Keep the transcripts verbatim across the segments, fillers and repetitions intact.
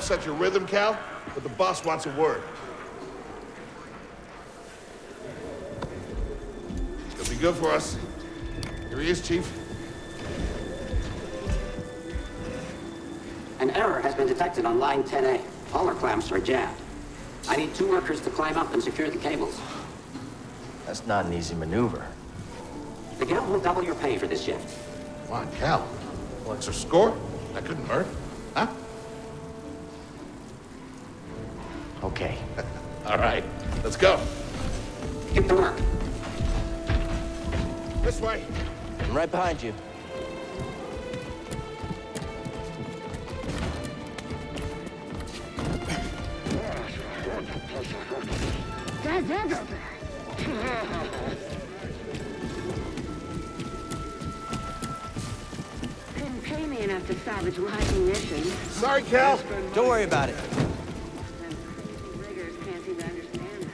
set your rhythm, Cal, but the boss wants a word. It'll be good for us. Here he is, Chief. An error has been detected on line ten A. All our clamps are jammed. I need two workers to climb up and secure the cables. That's not an easy maneuver. The guild will double your pay for this shift. Come on, Cal. One extra score? That couldn't hurt. Huh? Okay. All right, let's go. Get to work. This way. I'm right behind you. Couldn't pay me enough to salvage lightning missions. Sorry, Cal. Don't worry about it. Riggers can't seem to understand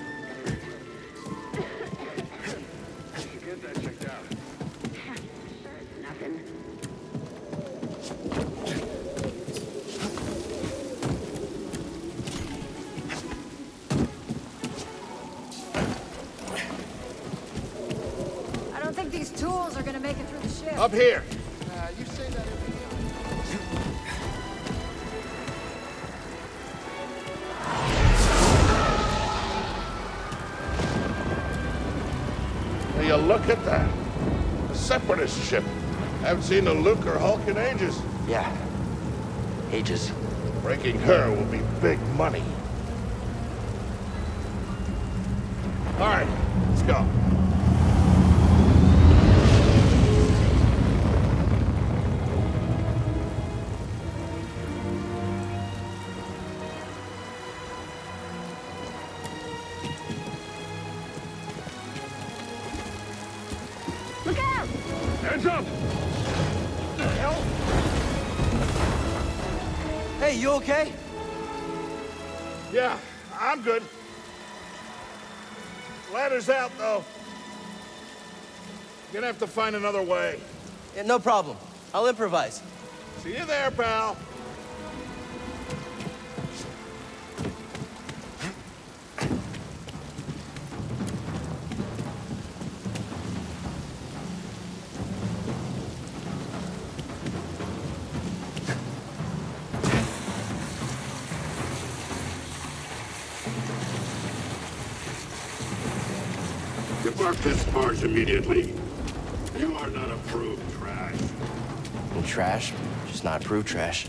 that. You should get that checked out. Sure, it's nothing. I don't think these tools are gonna make it through the ship. Up here. Uh, you say that every Will you look at that? A separatist ship. Haven't seen a Luke or Hulk in ages. Yeah. Ages. Breaking her will be big money. All right, let's go. Look out! Hands up! What the hell? Hey, you okay? Yeah, I'm good. Ladder's out, though. Gonna have to find another way. Yeah, no problem. I'll improvise. See you there, pal. Depart this barge immediately. You are not approved trash. And trash, just not approved trash.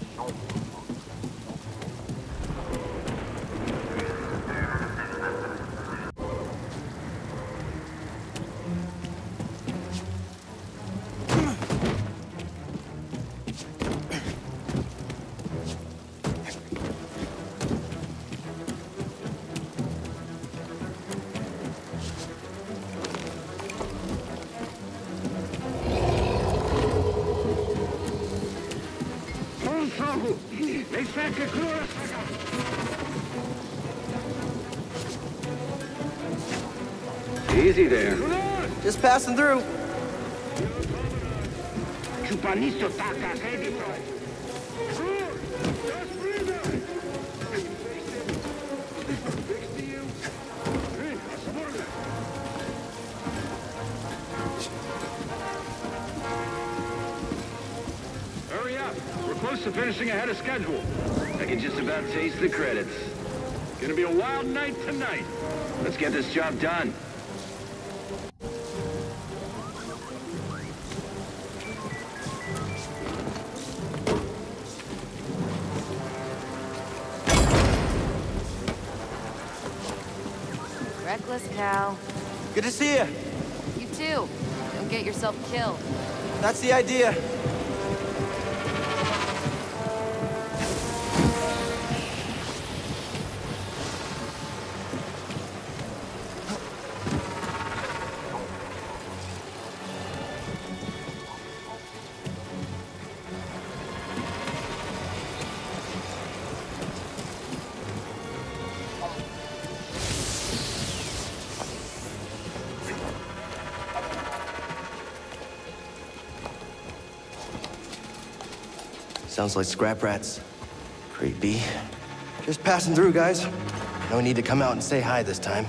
Easy there. Just passing through. Hurry up! We're close to finishing ahead of schedule. I can just about taste the credits. Gonna be a wild night tonight. Let's get this job done. Reckless, Cal. Good to see you. You too. Don't get yourself killed. That's the idea. Sounds like scrap rats. Creepy. Just passing through, guys. No need to come out and say hi this time.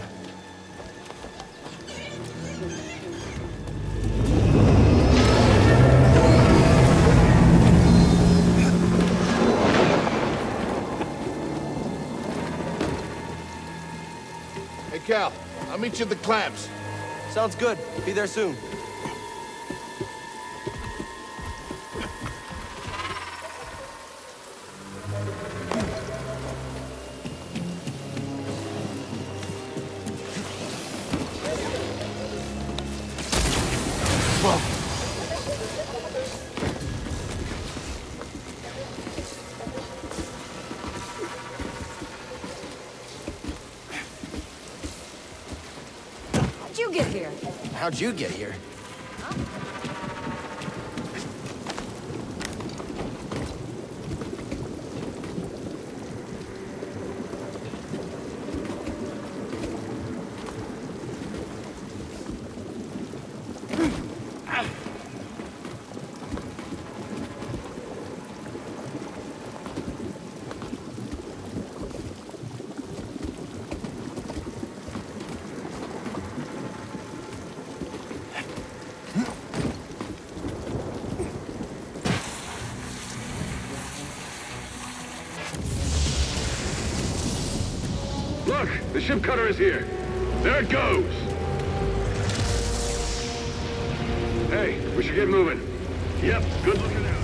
Hey, Cal, I'll meet you at the clamps. Sounds good. Be there soon. How'd you get here? How'd you get here? Look, the ship cutter is here. There it goes. Hey, we should get moving. Yep, good looking out.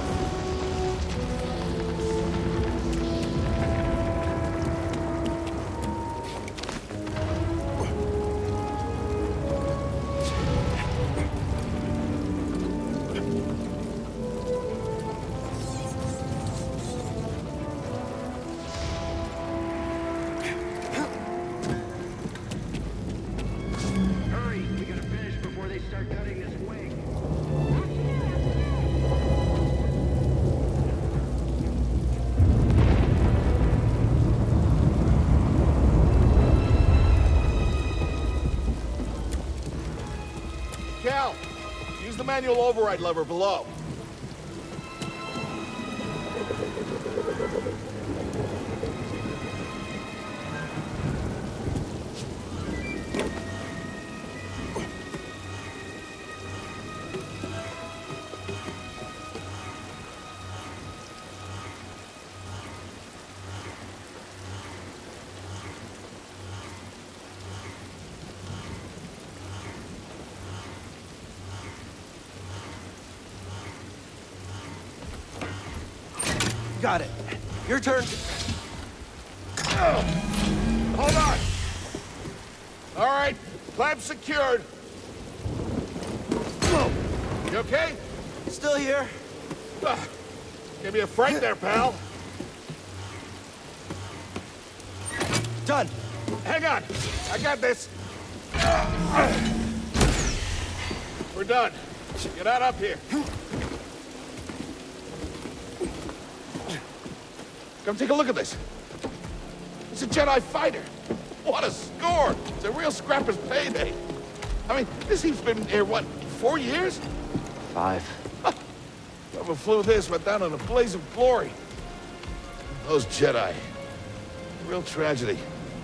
Hurry, we gotta finish before they start cutting this wing. Cal, use the manual override lever below. Got it. Your turn. Hold on. All right, clamp secured. You okay? Still here. Ah, give me a fright there, pal. Done. Hang on, I got this. We're done. Get out up here. Come take a look at this. It's a Jedi fighter. What a score! It's a real scrapper's payday. I mean, this heap's been here, what, four years? Five. Whoever flew this went down in a blaze of glory. Those Jedi. Real tragedy.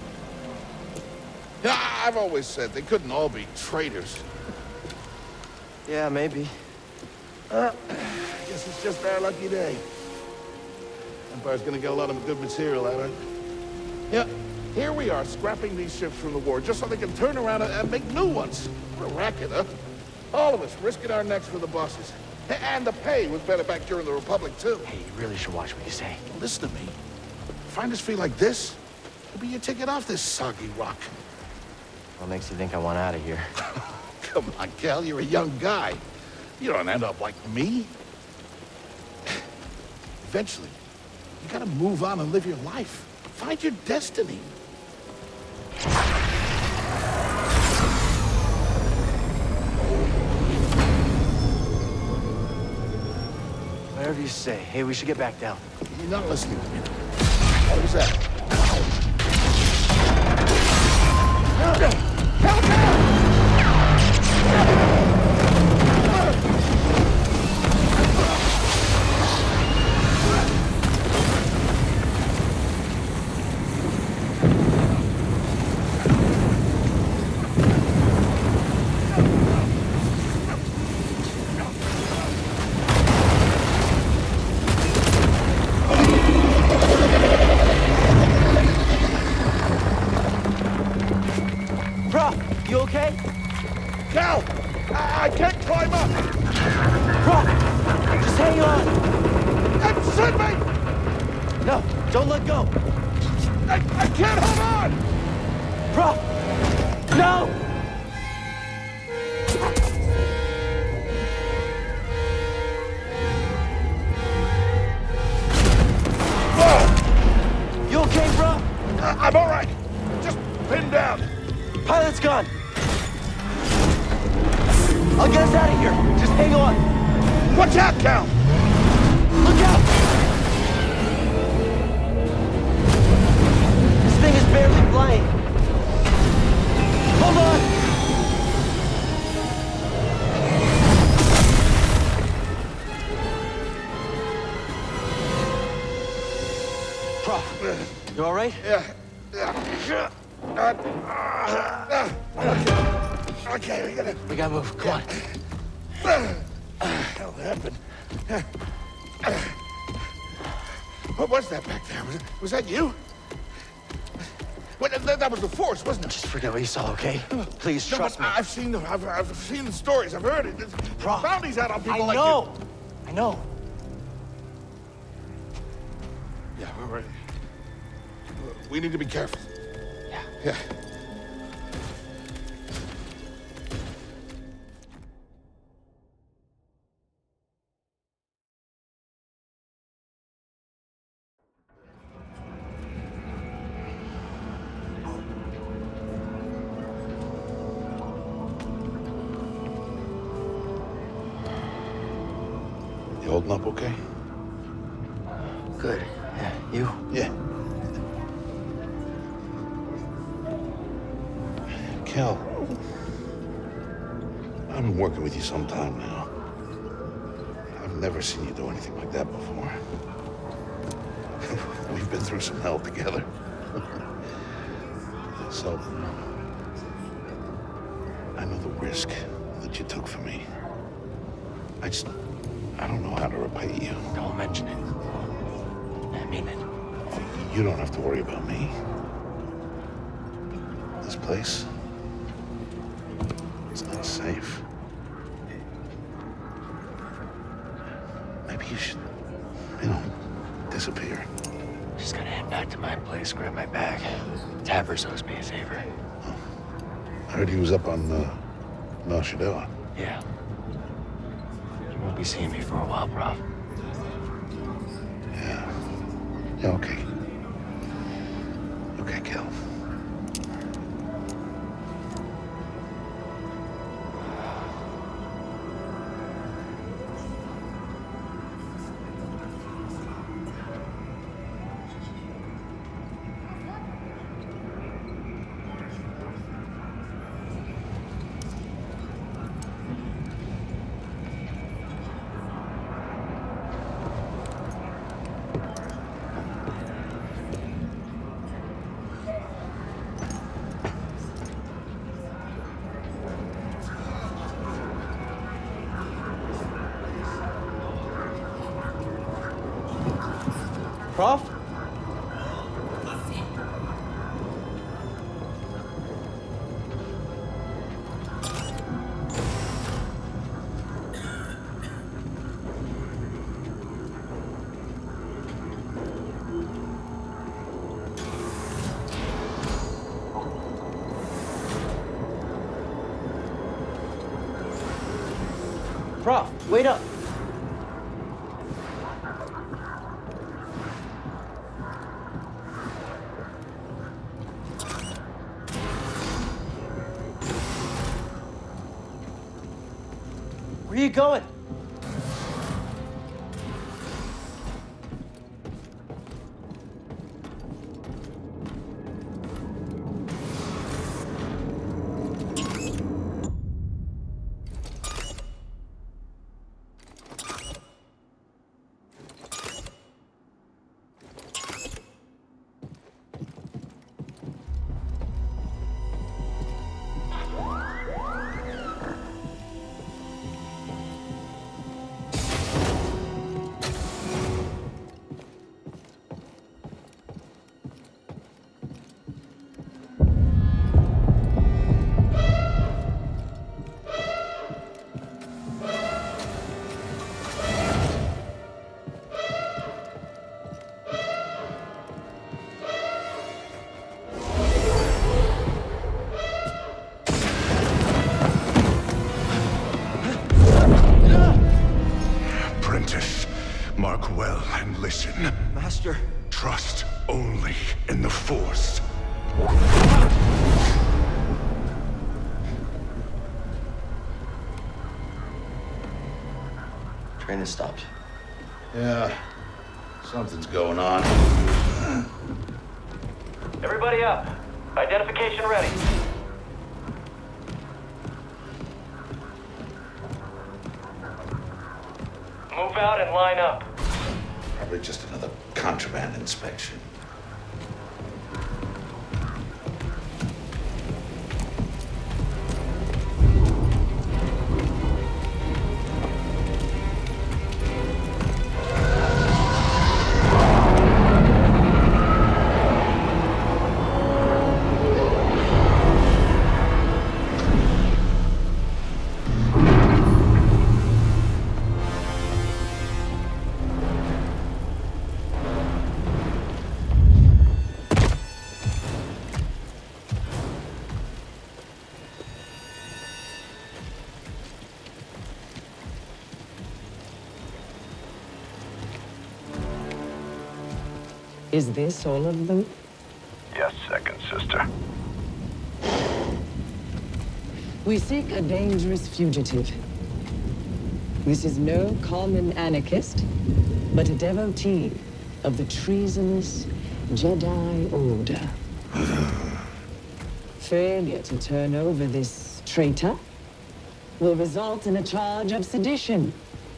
Yeah, I've always said they couldn't all be traitors. Yeah, maybe. Uh, guess it's just our lucky day. Empire's gonna get a lot of good material out of it. Yeah, here we are, scrapping these ships from the war, just so they can turn around and, and make new ones. What a racket, huh? All of us risking our necks for the bosses. And the pay was better back during the Republic, too. Hey, you really should watch what you say. Listen to me. Find us free like this, it'll be your ticket off this soggy rock. What makes you think I want out of here? Come on, Cal, you're a young guy. You don't end up like me. Eventually, you gotta move on and live your life. Find your destiny. Whatever you say. Hey, we should get back down. You're not listening to me. What was that? Help! Don't let go! I, I can't hold on! Prof! No! Whoa! You okay, bro? I, I'm all right. Just pinned down. Pilot's gone. I'll get us out of here. Just hang on. Watch out, Cal! Look out! This thing is barely flying. Hold on! Prof, you all right? Yeah. Yeah. Uh, uh, uh, okay. Okay, we gotta... We gotta move. Come on. What the hell happened? What was that back there? Was, it, was that you? What, that, that was the Force, wasn't it? Just forget what you saw, okay? Please No, trust but me. I've seen the I've, I've seen the stories. I've heard it. There's Prof, bounties out on people I like know. I know. you. Yeah, we're ready. We need to be careful. Yeah. Yeah. You holding up okay? Good. Yeah, you? Yeah. Cal, I've been working with you some time now. I've never seen you do anything like that before. We've been through some hell together. So, I know the risk that you took for me. I just, I don't know how to repay you. Don't mention it. I mean it. You don't have to worry about me. This place, it's not safe. Maybe you should, you know, disappear. Just gotta head back to my place, grab my bag. Tabbers owes me a favor. I heard he was up on, uh, Nar Shaddaa. Yeah. You won't be seeing me for a while, Prof. Yeah. Yeah, okay. Okay, Cal. Prof? Prof, wait up. Where are you going? person. Master. Trust only in the Force. Train has stopped. Yeah, something's going on. Everybody up. Identification ready. Move out and line up. Probably just another contraband inspection. Is this all of them? Yes, second sister. We seek a dangerous fugitive. This is no common anarchist, but a devotee of the treasonous Jedi Order. Failure to turn over this traitor will result in a charge of sedition.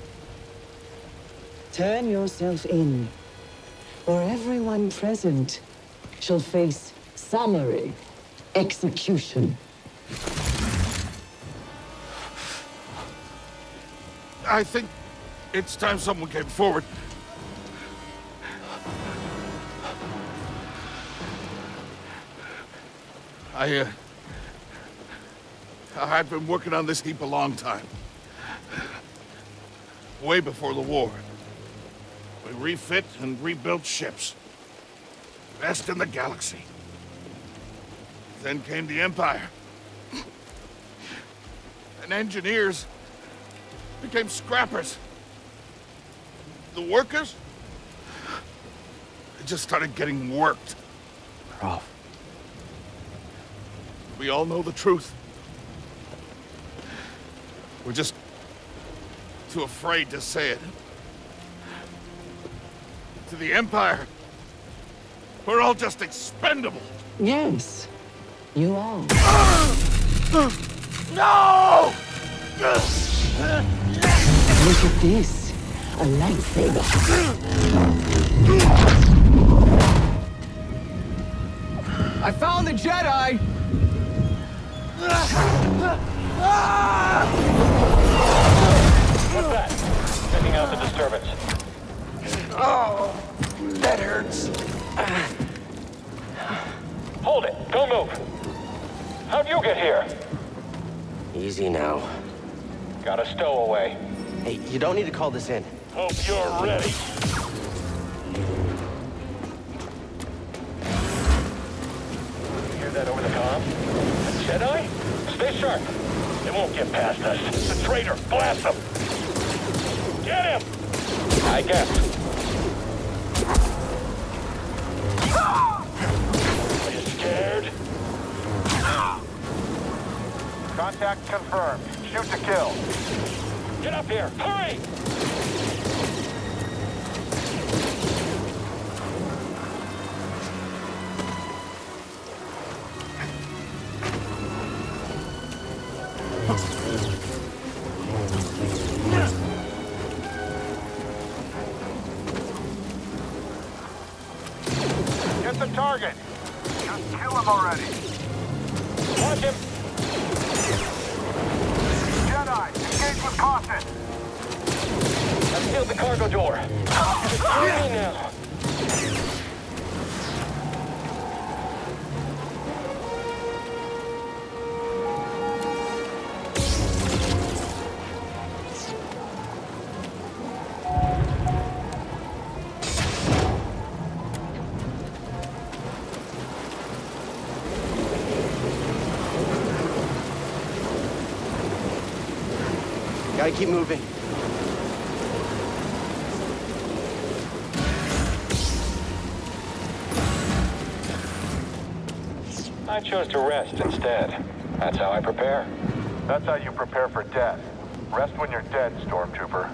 Turn yourself in, or everyone present shall face summary execution. I think it's time someone came forward. I, uh... I've been working on this heap a long time. Way before the war. We refit and rebuilt ships. Best in the galaxy. Then came the Empire. And engineers became scrappers. The workers, they just started getting worked. Prof. We all know the truth. We're just too afraid to say it. To the Empire, we're all just expendable. Yes, you are. No! Look at this, a lightsaber. I found the Jedi! What's that? Checking out the disturbance. Oh, that hurts. Hold it. Don't move. How'd you get here? Easy now. Got a stowaway. Hey, you don't need to call this in. Hope you're ready. Hear that over the comm? A Jedi? Stay sharp. They won't get past us. It's a traitor. Blast them. Get him! I guess. Are you scared? Contact confirmed. Shoot to kill. Get up here! Hurry! Get the target! Just kill him already! Watch him! Jedi, engage with caution! I've sealed the cargo door. It's through me now. Gotta keep moving. I chose to rest instead. That's how I prepare. That's how you prepare for death. Rest when you're dead, Stormtrooper.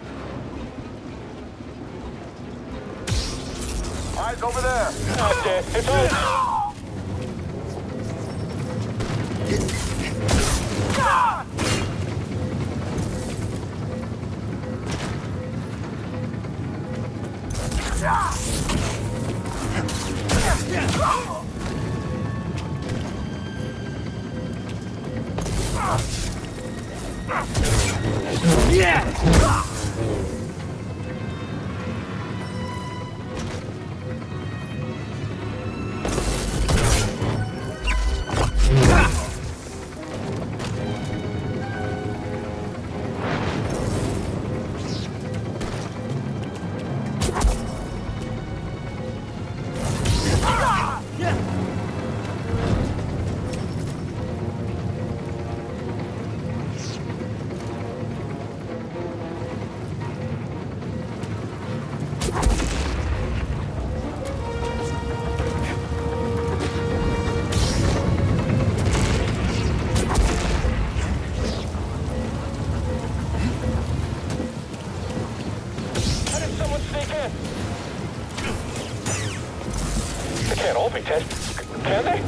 Eyes over there! Not dead. It's over! Can they?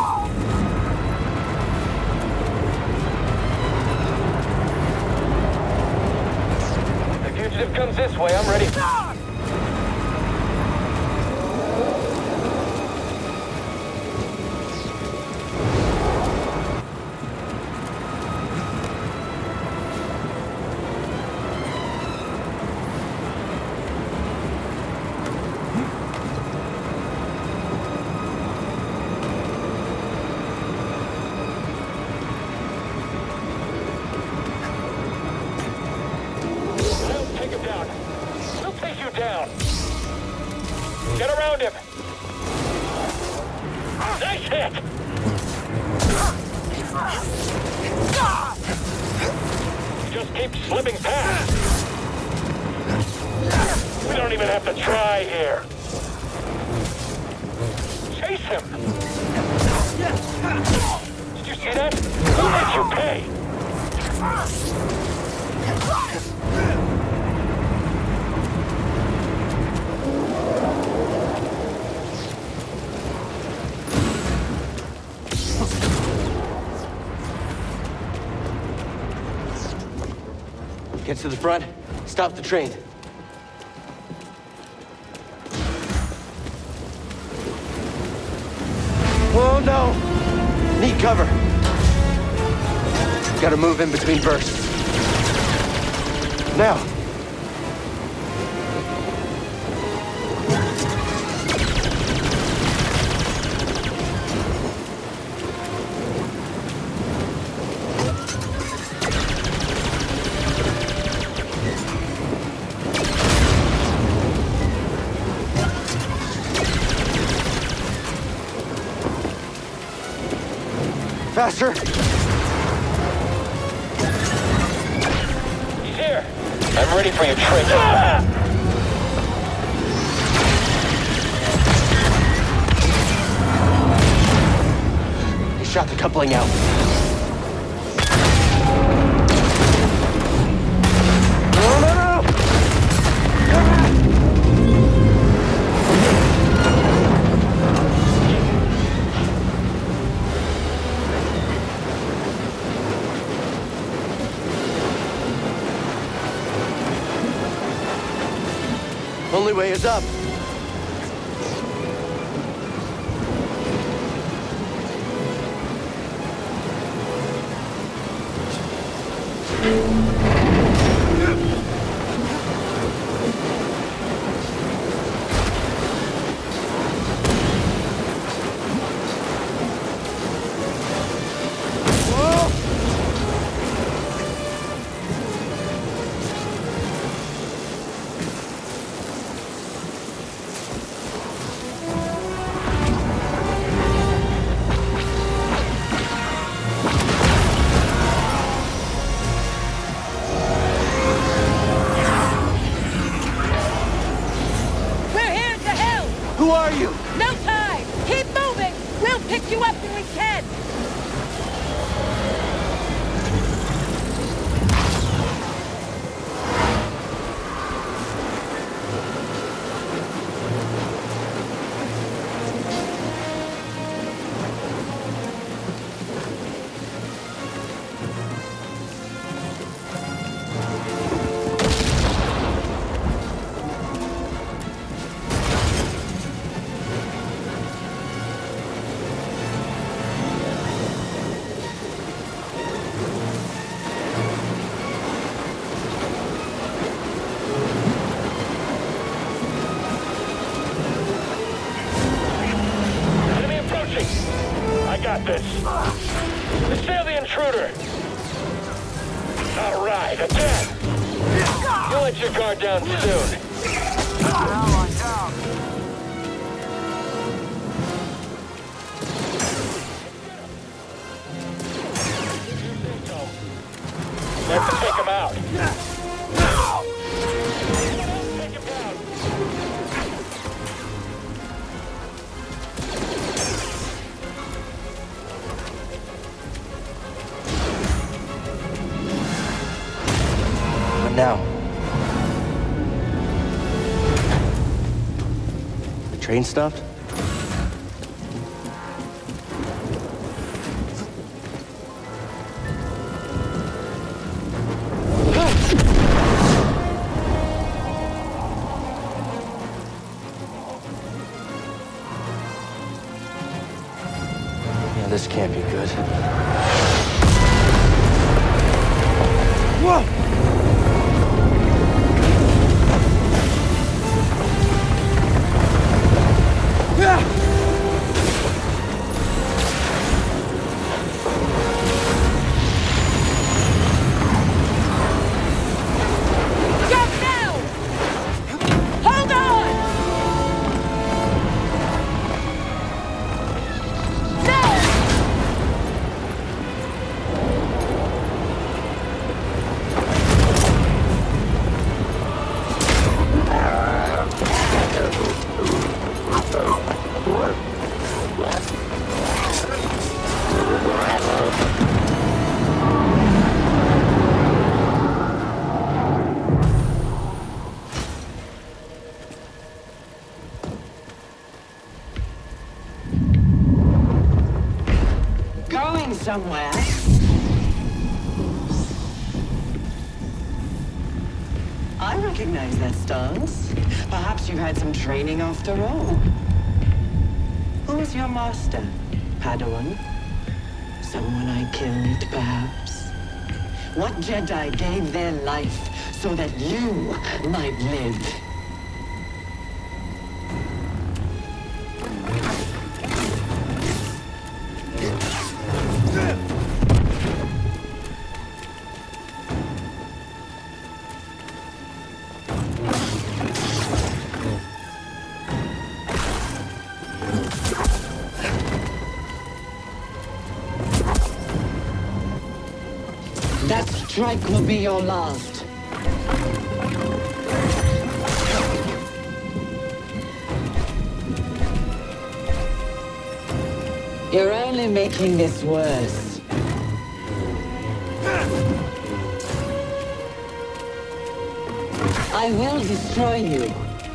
The fugitive comes this way, I'm ready. Get to the front, stop the train. Oh no! Need cover. Gotta move in between bursts. Now! Faster! He's here! I'm ready for your trick. Ah! He shot the coupling out. No, no, no! Only way is up. pick you up when we can! This. Assail the intruder. All right, attack. You'll let your guard down soon. Let's take him out. Take him down. Now. The train stopped? Yeah, this can't be good. Whoa! Somewhere. I recognize that stance. Perhaps you've had some training after all. Who's your master, Padawan? Someone I killed, perhaps? What Jedi gave their life so that you might live? That strike will be your last. You're only making this worse. I will destroy you.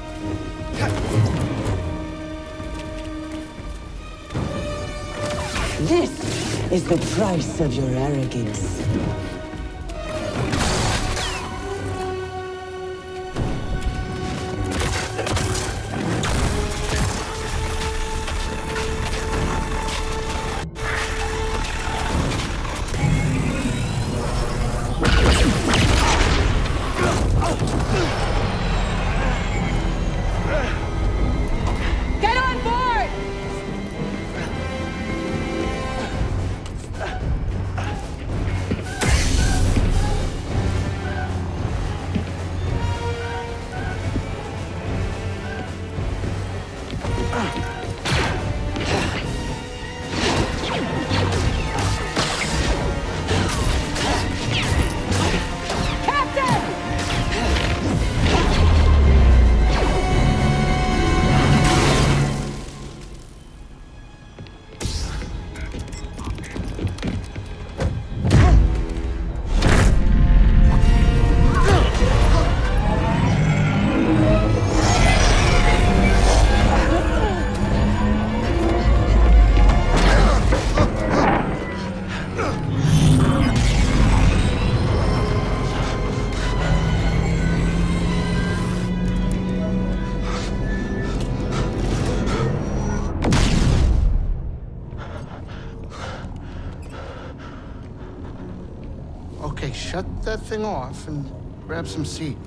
This is the price of your arrogance. Get on board! shut that thing off and grab some seat.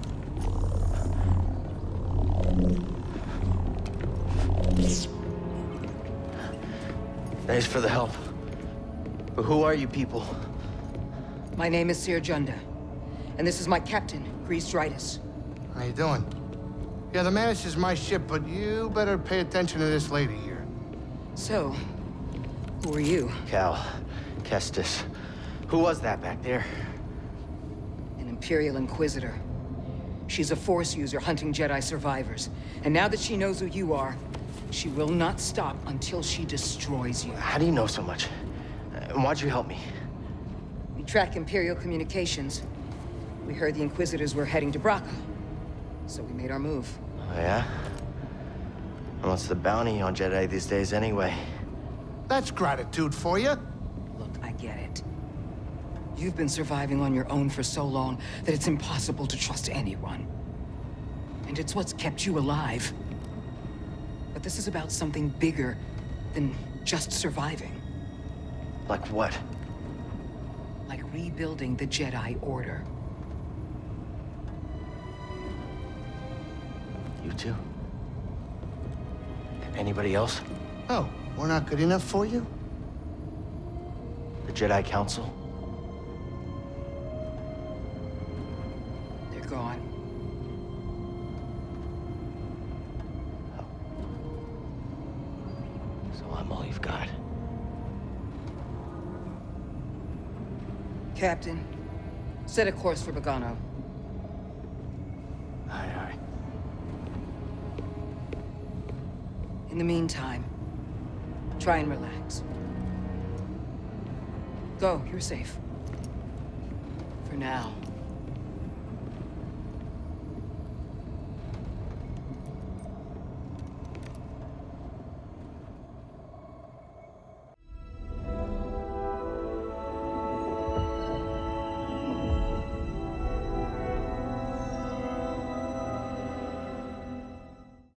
Thanks for the help. But who are you people? My name is Sir Junda, and this is my captain, Grease Dritus. How you doing? Yeah, the Mantis is my ship, but you better pay attention to this lady here. So, who are you? Cal. Kestis. Who was that back there? An Imperial Inquisitor. She's a Force user hunting Jedi survivors. And now that she knows who you are, she will not stop until she destroys you. How do you know so much? And why'd you help me? We track Imperial communications. We heard the Inquisitors were heading to Bracca, so we made our move. Oh, yeah? And what's the bounty on Jedi these days anyway? That's gratitude for you. Look, I get it. You've been surviving on your own for so long that it's impossible to trust anyone. And it's what's kept you alive. But this is about something bigger than just surviving. Like what? Like rebuilding the Jedi Order. You two? Anybody else? Oh, we're not good enough for you? The Jedi Council? They're gone. Oh. So I'm all you've got. Captain, set a course for Bogano. Aye, aye. In the meantime, try and relax. Go, you're safe. For now.